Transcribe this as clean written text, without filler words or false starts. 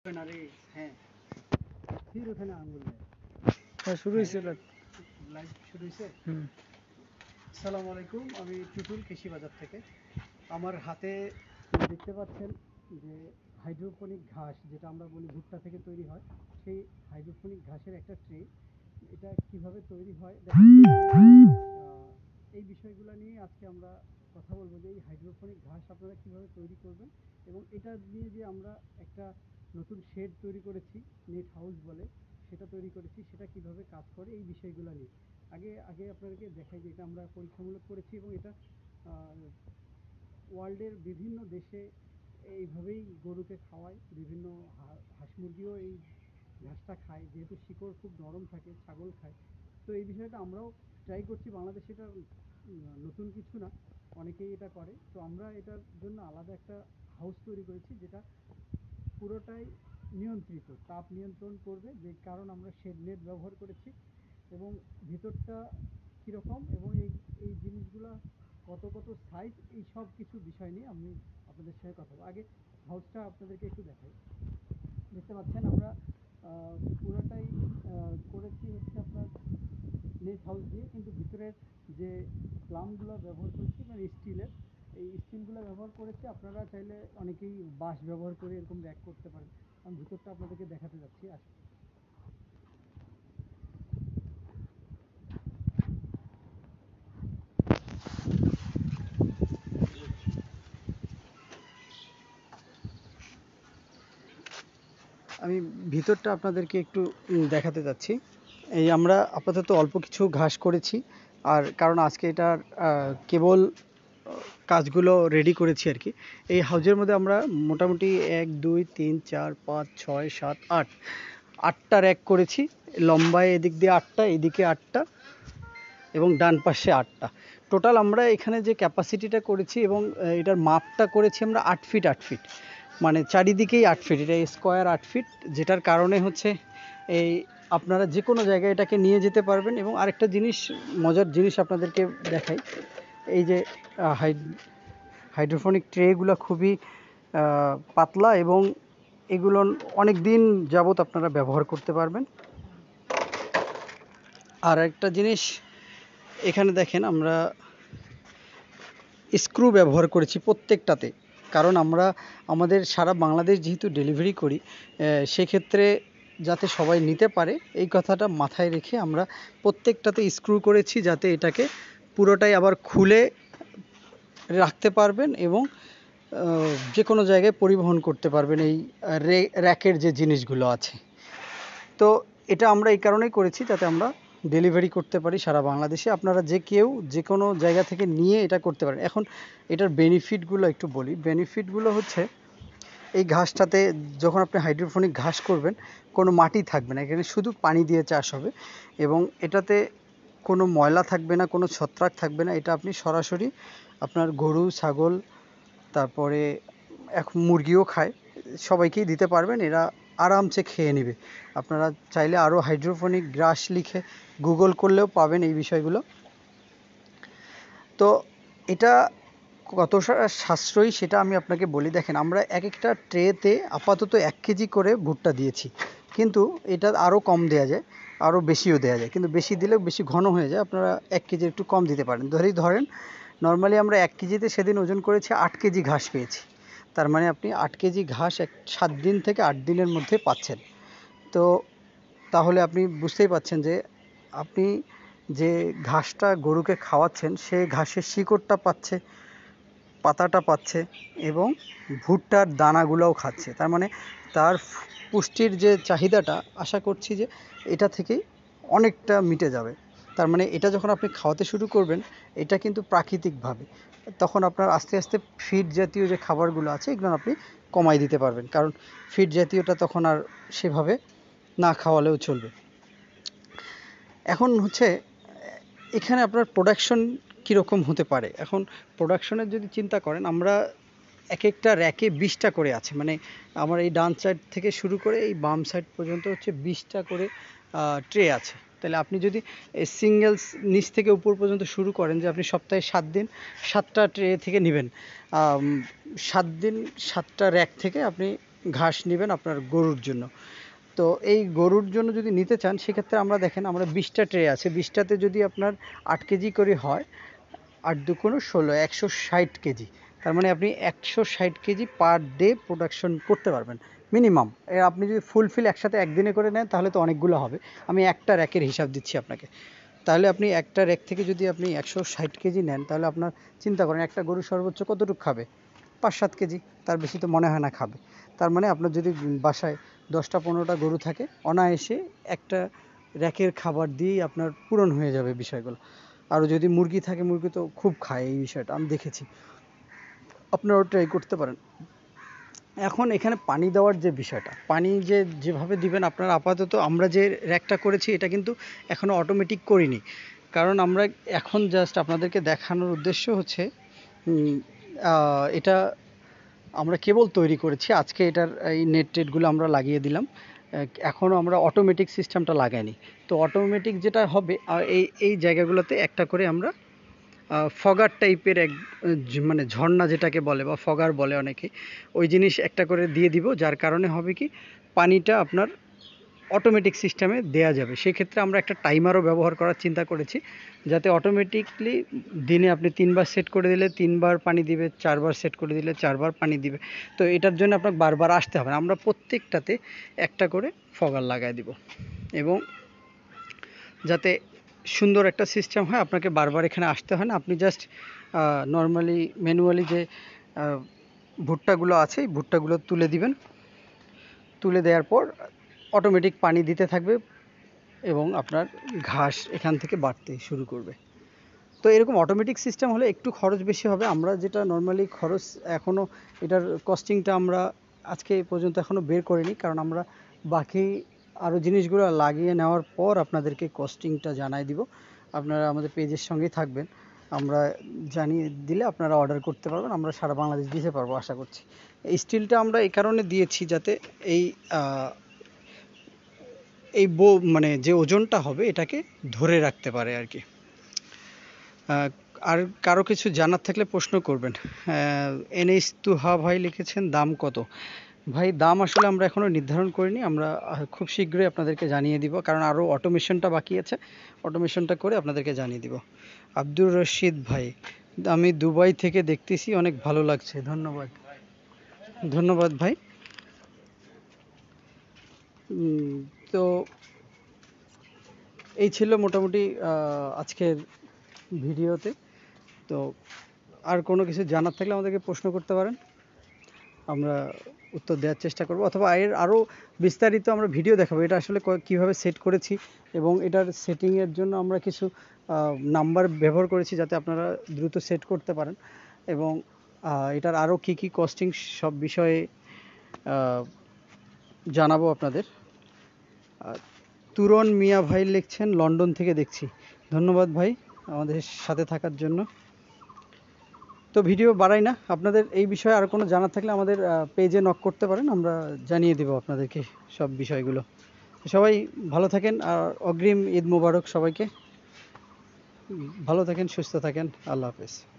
হ্যাঁ ফির ওখানে আঙ্গুল দেয়। শুরু হয়েছে লাইভ শুরু হয়েছে। আসসালামু আলাইকুম, আমি টুটুল কৃষি বাজার থেকে। আমার হাতে দেখতে পাচ্ছেন যে হাইড্রোপনিক ঘাস, যেটা আমরা বলি ভুট্টা থেকে তৈরি হয়, সেই হাইড্রোপনিক ঘাসের একটা ট্রে। এটা কিভাবে তৈরি হয় এই বিষয়গুলো নিয়ে আজকে আমরা কথা বলবো, যে এই হাইড্রোপনিক ঘাস আপনারা কিভাবে তৈরি করবেন, এবং এটা নিয়ে যে আমরা একটা নতুন শেড তৈরি করেছি, নেট হাউস বলে, সেটা তৈরি করেছি, সেটা কিভাবে কাজ করে এই বিষয়গুলো নিয়ে আগে আগে আপনাদেরকে দেখাই যে এটা আমরা পরীক্ষামূলক করেছি, এবং এটা ওয়ার্ল্ডের বিভিন্ন দেশে এইভাবেই গরুকে খাওয়ায়, বিভিন্ন হাঁস মুরগিও এই ঘাসটা খায়, যেহেতু শিকড় খুব নরম থাকে, ছাগল খায়। তো এই বিষয়টা আমরাও ট্রাই করছি বাংলাদেশে। এটা নতুন কিছু না, অনেকেই এটা করে। তো আমরা এটার জন্য আলাদা একটা হাউস তৈরি করেছি, যেটা পুরোটাই নিয়ন্ত্রিত, তাপ নিয়ন্ত্রণ করবে, যে কারণ আমরা শেড নেট ব্যবহার করেছি। এবং ভিতরটা কীরকম এবং এই এই জিনিসগুলা কত কত সাইজ, এই সব কিছু বিষয় নিয়ে আমি আপনাদের সঙ্গে কথা বলবো। আগে হাউসটা আপনাদেরকে একটু দেখাই। দেখতে পাচ্ছেন আমরা পুরোটাই করেছি হচ্ছে আপনার নেট হাউস দিয়ে, কিন্তু ভিতরের যে প্লামগুলো ব্যবহার করেছি মানে স্টিলের, এই স্টিলগুলো ব্যবহার করেছি। আপনারা চাইলে অনেকেই বাঁশ ব্যবহার করে এরকম র্যাক করতে পারেন। আমি ভিতরটা আপনাদেরকে দেখাতে যাচ্ছি। আমি ভিতরটা আপনাদেরকে একটু দেখাতে যাচ্ছি। এই আমরা আপাতত অল্প কিছু ঘাস করেছি, আর কারণ আজকে এটার কেবল কাজগুলো রেডি করেছি আর কি। এই হাউজের মধ্যে আমরা মোটামুটি 1 2 3 4 5 6 7 8 8টা র্যাক করেছি। লম্বায় এদিক দিয়ে 8টা, এদিকে 8টা, এবং ডান পাশে 8টা। টোটাল আমরা এখানে যে ক্যাপাসিটিটা করেছি এবং এটার মাপটা করেছি আমরা 8 ফিট 8 ফিট, মানে চারিদিকেই 8 ফিট, এটা স্কোয়ার 8 ফিট, যেটার কারণে হচ্ছে এই আপনারা যে কোনো জায়গায় এটাকে নিয়ে যেতে পারবেন। এবং আরেকটা জিনিস, মজার জিনিস আপনাদেরকে দেখাই, এই যে হাইড্রোফোনিক ট্রেগুলো খুবই পাতলা, এবং এগুলো অনেক দিন যাবত আপনারা ব্যবহার করতে পারবেন। আর একটা জিনিস এখানে দেখেন, আমরা স্ক্রু ব্যবহার করেছি প্রত্যেকটাতে, কারণ আমরা আমাদের সারা বাংলাদেশ যেহেতু ডেলিভারি করি, সেক্ষেত্রে যাতে সবাই নিতে পারে এই কথাটা মাথায় রেখে আমরা প্রত্যেকটাতে স্ক্রু করেছি, যাতে এটাকে পুরোটাই আবার খুলে রাখতে পারবেন এবং যে কোনো জায়গায় পরিবহন করতে পারবেন এই র্যাকের যে জিনিসগুলো আছে। তো এটা আমরা এই কারণেই করেছি, যাতে আমরা ডেলিভারি করতে পারি সারা বাংলাদেশে। আপনারা যে কেউ যে কোনো জায়গা থেকে নিয়ে এটা করতে পারেন। এখন এটার বেনিফিটগুলো একটু বলি। বেনিফিটগুলো হচ্ছে, এই ঘাসটাতে যখন আপনি হাইড্রোফোনিক ঘাস করবেন, কোনো মাটি থাকবে না, এখানে শুধু পানি দিয়ে চাষ হবে, এবং এটাতে কোনো ময়লা থাকবে না, কোনো ছত্রাক থাকবে না। এটা আপনি সরাসরি আপনার গরু, ছাগল, তারপরে এখন মুরগিও খায়, সবাইকেই দিতে পারবেন, এরা আরামসে খেয়ে নেবে। আপনারা চাইলে আরও হাইড্রোফোনিক ঘাস লিখে গুগল করলেও পাবেন এই বিষয়গুলো। তো এটা কতটা সাশ্রয়ী সেটা আমি আপনাকে বলি। দেখেন, আমরা এক একটা ট্রেতে আপাতত 1 কেজি করে ভুট্টা দিয়েছি, কিন্তু এটা আরও কম দেওয়া যায়, আরও বেশিও দেওয়া যায়, কিন্তু বেশি দিলেও বেশি ঘন হয়ে যায়। আপনারা 1 কেজি একটু কম দিতে পারেন। ধরেন নর্মালি আমরা 1 কেজিতে সেদিন ওজন করেছি 8 কেজি ঘাস পেয়েছি। তার মানে আপনি 8 কেজি ঘাস 7 দিন থেকে 8 দিনের মধ্যে পাচ্ছেন। তো তাহলে আপনি বুঝতেই পাচ্ছেন যে আপনি যে ঘাসটা গরুকে খাওয়াচ্ছেন, সেই ঘাসের শিকড়টা পাচ্ছে, পাতাটা পাচ্ছে, এবং ভুট্টার দানাগুলোও খাচ্ছে। তার মানে তার পুষ্টির যে চাহিদাটা, আশা করছি যে এটা থেকেই অনেকটা মিটে যাবে। তার মানে এটা যখন আপনি খাওয়াতে শুরু করবেন, এটা কিন্তু প্রাকৃতিকভাবে, তখন আপনার আস্তে আস্তে ফিড জাতীয় যে খাবারগুলো আছে এগুলো আপনি কমাই দিতে পারবেন, কারণ ফিড জাতীয়টা তখন আর সেভাবে না খাওয়ালেও চলবে। এখন হচ্ছে এখানে আপনার প্রোডাকশন কীরকম হতে পারে। এখন প্রোডাকশনের যদি চিন্তা করেন, আমরা এক একটা র্যাকে 20টা করে আছে, মানে আমার এই ডান সাইড থেকে শুরু করে এই বাম সাইড পর্যন্ত হচ্ছে 20টা করে ট্রে আছে। তাহলে আপনি যদি সিঙ্গেলস নিচ থেকে উপর পর্যন্ত শুরু করেন, যে আপনি সপ্তাহে 7 দিন 7টা ট্রে থেকে নেবেন, 7 দিন 7টা র্যাক থেকে আপনি ঘাস নেবেন আপনার গরুর জন্য। তো এই গরুর জন্য যদি নিতে চান সেক্ষেত্রে আমরা দেখেন আমরা 20টা ট্রে আছে, 20টাতে যদি আপনার 8 কেজি করে হয়, 8 দুগুণ 16, 160 কেজি। তার মানে আপনি 160 কেজি পার ডে প্রোডাকশন করতে পারবেন মিনিমাম। আপনি যদি ফুলফিল একসাথে একদিনে করে নেন তাহলে তো অনেকগুলো হবে। আমি একটা র্যাকের হিসাব দিচ্ছি আপনাকে। তাহলে আপনি একটা র্যাক থেকে যদি আপনি 160 কেজি নেন তাহলে আপনার চিন্তা করেন একটা গরু সর্বোচ্চ কতটুকু খাবে? 5-7 কেজি, তার বেশি তো মনে হয় না খাবে। তার মানে আপনার যদি বাসায় 10টা-15টা গরু থাকে, অনায়াসে একটা র্যাকের খাবার দিয়েই আপনার পূরণ হয়ে যাবে বিষয়গুলো। আরও যদি মুরগি থাকে, মুরগি তো খুব খায় এই বিষয়টা আমি দেখেছি, আপনারাও ট্রাই করতে পারেন। এখন এখানে পানি দেওয়ার যে বিষয়টা, পানি যেভাবে দিবেন আপনারা, আপাতত আমরা যে র্যাকটা করেছি এটা কিন্তু এখনও অটোমেটিক করিনি, কারণ আমরা এখন জাস্ট আপনাদেরকে দেখানোর উদ্দেশ্য হচ্ছে এটা আমরা কেবল তৈরি করেছি আজকে, এটার এই নেট টেটগুলো আমরা লাগিয়ে দিলাম, এখনও আমরা অটোমেটিক সিস্টেমটা লাগাইনি। তো অটোমেটিক যেটা হবে, এই এই জায়গাগুলোতে একটা করে আমরা ফগার টাইপের মানে ঝর্ণা যেটাকে বলে বা ফগার বলে অনেকে, ওই জিনিস একটা করে দিয়ে দিব, যার কারণে হবে কি পানিটা আপনার অটোমেটিক সিস্টেমে দেয়া যাবে। সেক্ষেত্রে আমরা একটা টাইমারও ব্যবহার করার চিন্তা করেছি, যাতে অটোমেটিকলি দিনে আপনি 3বার সেট করে দিলে 3বার পানি দিবে, 4বার সেট করে দিলে 4বার পানি দিবে। তো এটার জন্য আপনাকে বারবার আসতে হবে না, আমরা প্রত্যেকটাতে একটা করে ফগার লাগাই দিব, এবং যাতে সুন্দর একটা সিস্টেম হয়, আপনাকে বারবার এখানে আসতে হয় না। আপনি জাস্ট নর্মালি ম্যানুয়ালি যে ভুট্টাগুলো আছে এই ভুট্টাগুলো তুলে দিবেন, তুলে দেওয়ার পর অটোমেটিক পানি দিতে থাকবে এবং আপনার ঘাস এখান থেকে বাড়তে শুরু করবে। তো এরকম অটোমেটিক সিস্টেম হলে একটু খরচ বেশি হবে। আমরা যেটা নর্মালি খরচ এখনও এটার কস্টিংটা আমরা আজকে পর্যন্ত এখনও বের করিনি, কারণ আমরা বাকি আরও জিনিসগুলো লাগিয়ে নেওয়ার পর আপনাদেরকে কস্টিংটা জানাই দিব। আপনারা আমাদের পেজের সঙ্গেই থাকবেন, আমরা জানিয়ে দিলে আপনারা অর্ডার করতে পারবেন, আমরা সারা বাংলাদেশ দিতে পারবো আশা করছি। এই স্টিলটা আমরা এই কারণে দিয়েছি যাতে এই এই মানে যে ওজনটা হবে এটাকে ধরে রাখতে পারে আর কি। আর কারো কিছু জানার থাকলে প্রশ্ন করবেন। এনএস তুহা ভাই লিখেছেন দাম কত? ভাই দাম আসলে আমরা এখনও নির্ধারণ করিনি, আমরা খুব শীঘ্রই আপনাদেরকে জানিয়ে দিব, কারণ আরও অটোমেশনটা বাকি আছে, অটোমেশনটা করে আপনাদেরকে জানিয়ে দিব। আব্দুর রশিদ ভাই, আমি দুবাই থেকে দেখতেছি, অনেক ভালো লাগছে। ধন্যবাদ, ধন্যবাদ ভাই। তো এই ছিল মোটামুটি আজকের ভিডিওতে। তো আর কোনো কিছু জানার থাকলে আমাদেরকে প্রশ্ন করতে পারেন, আমরা উত্তর দেওয়ার চেষ্টা করব, অথবা এর আরও বিস্তারিত আমরা ভিডিও দেখাবো এটা আসলে কীভাবে সেট করেছি, এবং এটার সেটিংয়ের জন্য আমরা কিছু নাম্বার ব্যবহার করেছি যাতে আপনারা দ্রুত সেট করতে পারেন, এবং এটার আরও কী কী কস্টিং সব বিষয়ে জানাবো আপনাদের। তুরন মিয়া ভাই লিখছেন লন্ডন থেকে দেখছি, ধন্যবাদ ভাই আমাদের সাথে থাকার জন্য। তো ভিডিও বাড়াই না, আপনাদের এই বিষয়ে আর কোনো জানার থাকলে আমাদের পেজে নক করতে পারেন, আমরা জানিয়ে দেব আপনাদেরকে সব বিষয়গুলো। সবাই ভালো থাকেন, আর অগ্রিম ঈদ মোবারক সবাইকে। ভালো থাকেন, সুস্থ থাকেন, আল্লাহ হাফেজ।